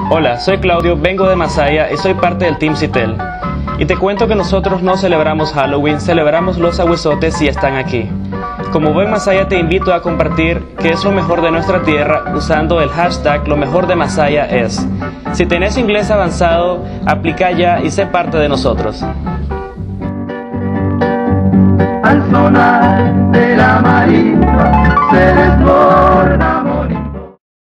Hola, soy Claudio, vengo de Masaya y soy parte del Team Citel. Y te cuento que nosotros no celebramos Halloween, celebramos los aguizotes y están aquí. Como buen masaya te invito a compartir qué es lo mejor de nuestra tierra usando el hashtag lo mejor de Masaya es. Si tenés inglés avanzado, aplica ya y sé parte de nosotros. Al sonar de la marimba se desborda